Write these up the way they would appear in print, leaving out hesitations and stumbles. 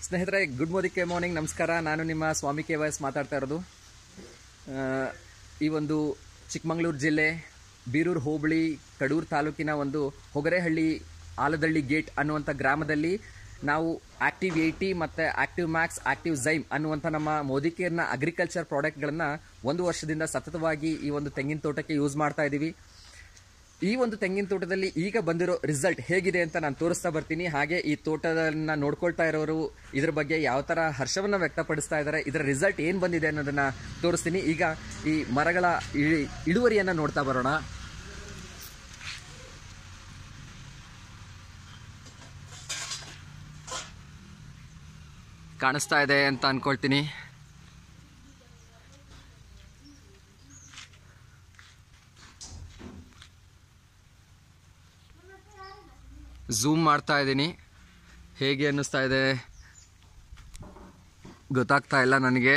ಸ್ನೇಹಿತರೆ, good morning ನಮಸ್ಕಾರ. ನಾನು ನಿಮ್ಮ ಸ್ವಾಮಿ KYS ಮಾತಾಡ್ತಾ ಇರೋದು. ಈ ಒಂದು ಚಿಕ್ಕಮಗಳೂರು ಜಿಲ್ಲೆ ಬೀರೂರು ಹೋಬಳಿ ಕಡೂರು ತಾಲೂಕಿನ ಒಂದು ಹೊಗರೆಹಳ್ಳಿ ಆಲದಳ್ಳಿ ಗೇಟ್ ಅನ್ನುವಂಥ ಗ್ರಾಮದಲ್ಲಿ ನಾವು ಆಕ್ಟಿವ್ 80 ಮತ್ತು ಆಕ್ಟಿವ್ ಮ್ಯಾಕ್ಸ್, ಆಕ್ಟಿವ್ ಝೈಮ್ ಅನ್ನುವಂಥ ನಮ್ಮ ಮೋದಿಕೇರ್ನ ಅಗ್ರಿಕಲ್ಚರ್ ಪ್ರಾಡಕ್ಟ್ಗಳನ್ನು 1 ವರ್ಷದಿಂದ ಸತತವಾಗಿ ಈ ಒಂದು ತೆಂಗಿನ ತೋಟಕ್ಕೆ ಯೂಸ್ ಮಾಡ್ತಾ ಇದ್ದೀವಿ. ಈ ಒಂದು ತೆಂಗಿನ ತೋಟದಲ್ಲಿ ಈಗ ಬಂದಿರೋ ರಿಸಲ್ಟ್ ಹೇಗಿದೆ ಅಂತ ನಾನು ತೋರಿಸ್ತಾ ಬರ್ತೀನಿ. ಹಾಗೆ ಈ ತೋಟದನ್ನ ನೋಡ್ಕೊಳ್ತಾ ಇರೋರು ಇದ್ರ ಬಗ್ಗೆ ಯಾವ ಥರ ಹರ್ಷವನ್ನು ವ್ಯಕ್ತಪಡಿಸ್ತಾ ಇದ್ದಾರೆ, ಇದರ ರಿಸಲ್ಟ್ ಏನು ಬಂದಿದೆ ಅನ್ನೋದನ್ನ ತೋರಿಸ್ತೀನಿ. ಈಗ ಈ ಮರಗಳ ಇಳುವರಿಯನ್ನು ನೋಡ್ತಾ ಬರೋಣ. ಕಾಣಿಸ್ತಾ ಇದೆ ಅಂತ ಅನ್ಕೊಳ್ತೀನಿ. ಝೂಮ್ ಮಾಡ್ತಾ ಇದ್ದೀನಿ, ಹೇಗೆ ಅನ್ನಿಸ್ತಾ ಇದೆ ಗೊತ್ತಾಗ್ತಾ ಇಲ್ಲ ನನಗೆ.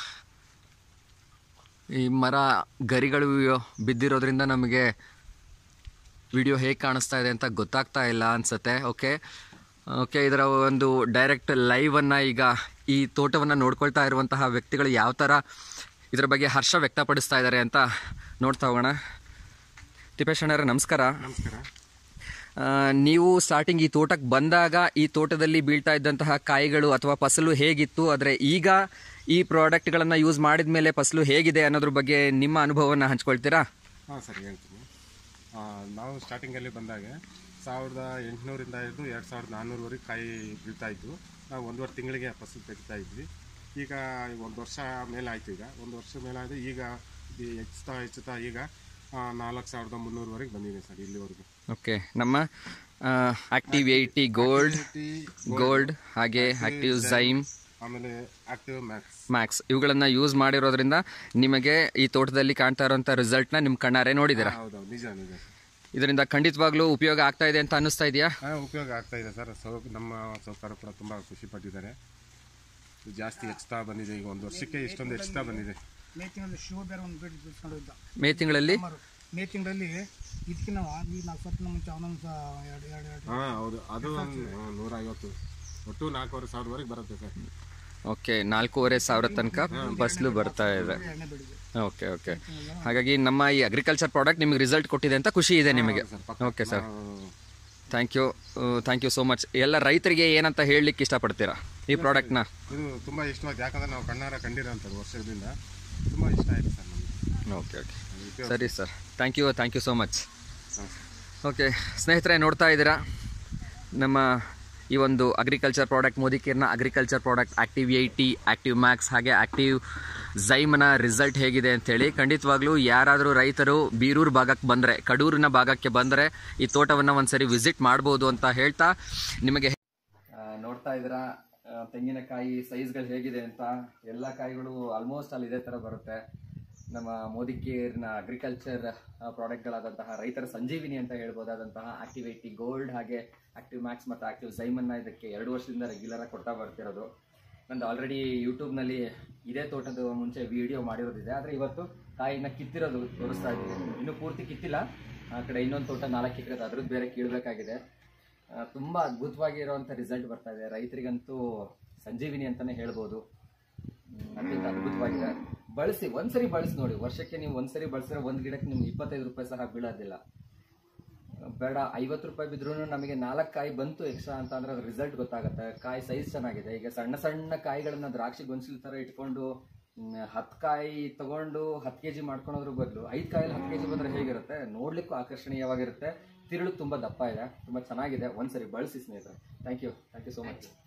ಈ ಮರ ಗರಿಗಳು ಬಿದ್ದಿರೋದ್ರಿಂದ ನಮಗೆ ವಿಡಿಯೋ ಹೇಗೆ ಕಾಣಿಸ್ತಾ ಇದೆ ಅಂತ ಗೊತ್ತಾಗ್ತಾ ಇಲ್ಲ ಅನಿಸುತ್ತೆ. ಓಕೆ, ಇದರ ಒಂದು ಡೈರೆಕ್ಟ್ ಲೈವನ್ನು ಈಗ ಈ ತೋಟವನ್ನು ನೋಡ್ಕೊಳ್ತಾ ಇರುವಂತಹ ವ್ಯಕ್ತಿಗಳು ಯಾವ ಥರ ಇದರ ಬಗ್ಗೆ ಹರ್ಷ ವ್ಯಕ್ತಪಡಿಸ್ತಾ ಇದ್ದಾರೆ ಅಂತ ನೋಡ್ತಾ ಹೋಗೋಣ. ತಿಪ್ಪೇಶ್ ಅಣ್ಣರೇ, ನಮಸ್ಕಾರ. ನಮಸ್ಕಾರ. ನೀವು ಸ್ಟಾರ್ಟಿಂಗ್ ಈ ತೋಟಕ್ಕೆ ಬಂದಾಗ ಈ ತೋಟದಲ್ಲಿ ಬೀಳ್ತಾ ಇದ್ದಂತಹ ಕಾಯಿಗಳು ಅಥವಾ ಫಸಲು ಹೇಗಿತ್ತು, ಆದರೆ ಈಗ ಈ ಪ್ರಾಡಕ್ಟ್ಗಳನ್ನು ಯೂಸ್ ಮಾಡಿದ ಮೇಲೆ ಫಸಲು ಹೇಗಿದೆ ಅನ್ನೋದ್ರ ಬಗ್ಗೆ ನಿಮ್ಮ ಅನುಭವವನ್ನು ಹಂಚ್ಕೊಳ್ತೀರಾ? ಹಾಂ ಸರಿ, ಹೇಳ್ತೀನಿ. ನಾವು ಸ್ಟಾರ್ಟಿಂಗಲ್ಲಿ ಬಂದಾಗ 1800ರಿಂದ ಹಿಡಿದು 2400ವರೆಗೆ ಕಾಯಿ ಬೀಳ್ತಾ ಇದ್ವು. ನಾವು 1.5 ತಿಂಗಳಿಗೆ ಫಸಲು ತೆಗಿತಾ ಇದ್ವಿ. ಈಗ 1 ವರ್ಷ ಮೇಲಾಯಿತು. ಈಗ 1 ವರ್ಷ ಮೇಲಾಯಿತು. ಈಗ ಹೆಚ್ಚುತ್ತಾ ಈಗ 4300ವರೆಗೆ ಬಂದಿದೆ ಸರ್ ಇಲ್ಲಿವರೆಗೂ. ಓಕೆ, ನಮ್ಮ ಆಕ್ಟಿವ್ 80 ಗೋಲ್ಡ್ ಹಾಗೆ ಆಕ್ಟಿವ್ ಝೈಮ್ ಆಮೇಲೆ ಆಕ್ಟಿವ್ ಮ್ಯಾಕ್ಸ್ ಇವುಗಳನ್ನ ಯೂಸ್ ಮಾಡಿರೋದ್ರಿಂದ ನಿಮಗೆ ಈ ತೋಟದಲ್ಲಿ ಕಾಣ್ತಾ ಇರುವಂತ ರಿಸಲ್ಟ್ ನ ನಿಮ್ ಕಣ್ಣಾರೆ ನೋಡಿದ್ದೀರಾ? ಹೌದು, ನಿಜ. ಇದರಿಂದ ಖಂಡಿತವಾಗ್ಲೂ ಉಪಯೋಗ ಆಗ್ತಾ ಇದೆ ಅಂತ ಅನ್ನಿಸ್ತಾ ಇದೆಯಾ? ಉಪಯೋಗ ಆಗ್ತಾ ಇದೆ ಸರ್. ನಮ್ಮ ಸೌಕರ್ಯ ಕೂಡ ತುಂಬಾ ಖುಷಿ ಪಟ್ಟಿದ್ದಾರೆ. ಜಾಸ್ತಿ ಹೆಚ್ಚುತ್ತಾ ಬಂದಿದೆ. ಈಗ 1 ವರ್ಷಕ್ಕೆ ಇಷ್ಟೊಂದು ಹೆಚ್ಚುತ್ತಾ ಬಂದಿದೆ. ಮೇ ತಿಂಗಳಲ್ಲಿ ಇದಕ್ಕಿಂತ ಈಗ 4 ವರ್ಷ ಮುಂಚೆ ಹೌದು, ಅದು 150 ಒಟ್ಟು 4500ವರೆಗೆ ಬರುತ್ತೆ ಸರ್. ಓಕೆ, 4500 ತನಕ ಫಸಲು ಬರ್ತಾ ಇದೆ. ಓಕೆ, ಹಾಗಾಗಿ ನಮ್ಮ ಈ ಅಗ್ರಿಕಲ್ಚರ್ ಪ್ರಾಡಕ್ಟ್ ನಿಮಗೆ ರಿಸಲ್ಟ್ ಕೊಟ್ಟಿದೆ ಅಂತ ಖುಷಿ ಇದೆ ನಿಮಗೆ? Okay sir, thank you so much. ಎಲ್ಲ ರೈತರಿಗೆ ಏನಂತ ಹೇಳಲಿಕ್ಕೆ ಇಷ್ಟಪಡ್ತೀರಾ ಈ ಪ್ರಾಡಕ್ಟ್ನ? ಇದು ತುಂಬ ಇಷ್ಟವಾಯ್ತು, ಯಾಕಂದ್ರೆ ನಾವು ಕಣ್ಣಾರ ಕಂಡಿರೋಂಥದ್ದು ವರ್ಷದಿಂದ ತುಂಬ ಇಷ್ಟ ಆಯಿತು ಸರ್ ನಮಗೆ. ಓಕೆ, ಸರಿ sir, thank you so much. Okay ಸ್ನೇಹಿತರೆ, ನೋಡ್ತಾ ಇದ್ದೀರಾ ನಮ್ಮ ಈ ಒಂದು ಅಗ್ರಿಕಲ್ಚರ್ ಪ್ರಾಡಕ್ಟ್, ಮೋದಿಕೇರ್ನ agriculture product active 80, active max ಹಾಗೆ ಆಕ್ಟಿವ್ ಝೈಮ್ನ ರಿಸಲ್ಟ್ ಹೇಗಿದೆ ಅಂತೇಳಿ. ಖಂಡಿತವಾಗ್ಲೂ ಯಾರಾದರೂ ರೈತರು ಬೀರೂರು ಭಾಗಕ್ಕೆ ಬಂದರೆ, ಕಡೂರಿನ ಭಾಗಕ್ಕೆ ಬಂದರೆ ಈ ತೋಟವನ್ನು ಒಂದ್ಸರಿ ವಿಸಿಟ್ ಮಾಡ್ಬೋದು ಅಂತ ಹೇಳ್ತಾ, ನಿಮಗೆ ನೋಡ್ತಾ ಇದ್ದೀರಾ ತೆಂಗಿನಕಾಯಿ ಸೈಜ್ಗಳು ಹೇಗಿದೆ ಅಂತ. ಎಲ್ಲ ಕಾಯಿಗಳು ಆಲ್ಮೋಸ್ಟ್ ಅಲ್ಲಿ ಇದೇ ಥರ ಬರುತ್ತೆ. ನಮ್ಮ ಮೋದಿಕೇರ್ನ ಅಗ್ರಿಕಲ್ಚರ್ ಪ್ರಾಡಕ್ಟ್ಗಳಾದಂತಹ ರೈತರ ಸಂಜೀವಿನಿ ಅಂತ ಹೇಳ್ಬೋದಾದಂತಹ ಆಕ್ಟಿವ್ 80 ಗೋಲ್ಡ್ ಹಾಗೆ ಆಕ್ಟಿವ್ ಮ್ಯಾಕ್ಸ್ ಮತ್ತು ಆಕ್ಟಿವ್ ಝೈಮನ್ನು ಇದಕ್ಕೆ 2 ವರ್ಷದಿಂದ ರೆಗ್ಯುಲರಾಗಿ ಕೊಡ್ತಾ ಬರ್ತಿರೋದು. ನಂದು ಆಲ್ರೆಡಿ ಯೂಟ್ಯೂಬ್ನಲ್ಲಿ ಇದೇ ತೋಟದ ಮುಂಚೆ ವಿಡಿಯೋ ಮಾಡಿರೋದಿದೆ, ಆದರೆ ಇವತ್ತು ಕಾಯಿನ ಕಿತ್ತಿರೋದು ತೋರಿಸ್ತಾ ಇದ್ದೀನಿ. ಇನ್ನೂ ಪೂರ್ತಿ ಕಿತ್ತಿಲ್ಲ. ಆ ಕಡೆ ಇನ್ನೊಂದು ತೋಟ 4 ಎಕರೆ ಅದ್ರದ್ದು ಬೇರೆ ಕೀಳಬೇಕಾಗಿದೆ. ತುಂಬ ಅದ್ಭುತವಾಗಿರುವಂಥ ರಿಸಲ್ಟ್ ಬರ್ತಾ ಇದೆ. ರೈತರಿಗಂತೂ ಸಂಜೀವಿನಿ ಅಂತಲೇ ಹೇಳ್ಬೋದು. ಅತ್ಯಂತ ಅದ್ಭುತವಾಗಿದೆ. ಬಳಸಿ, ಒಂದ್ಸರಿ ಬಳಸಿ ನೋಡಿ. ವರ್ಷಕ್ಕೆ ನೀವು ಒಂದ್ಸರಿ ಬಳಸಿದ್ರೆ ಒಂದು ಗಿಡಕ್ಕೆ ನಿಮ್ಗೆ 25 ರೂಪಾಯಿ ಸಹ ಬೀಳೋದಿಲ್ಲ. ಬೇಡ 50 ರೂಪಾಯಿ ಬಿದ್ರೂ ನಮಗೆ 4 ಕಾಯಿ ಬಂತು ಎಕ್ಸ್ಟ್ರಾ ಅಂತ ಅಂದ್ರೆ ಅದ್ರ ರಿಸಲ್ಟ್ ಗೊತ್ತಾಗುತ್ತೆ. ಕಾಯಿ ಸೈಜ್ ಚೆನ್ನಾಗಿದೆ. ಈಗ ಸಣ್ಣ ಸಣ್ಣ ಕಾಯಿಗಳನ್ನ ದ್ರಾಕ್ಷಿ ಗೊಂಚಲು ಥರ ಇಟ್ಕೊಂಡು 10 ಕಾಯಿ ತಗೊಂಡು 10 kg ಮಾಡ್ಕೊಳೋದ್ರ ಬದಲು 5 ಕಾಯಲ್ಲಿ 10 kg ಬಂದರೆ ಹೇಗಿರುತ್ತೆ? ನೋಡ್ಲಿಕ್ಕೂ ಆಕರ್ಷಣೀಯವಾಗಿರುತ್ತೆ. ತಿರುಳು ತುಂಬ ದಪ್ಪ ಇದೆ, ತುಂಬ ಚೆನ್ನಾಗಿದೆ. ಒಂದ್ಸರಿ ಬಳಸಿ ಸ್ನೇಹಿತರೆ. Thank you so much.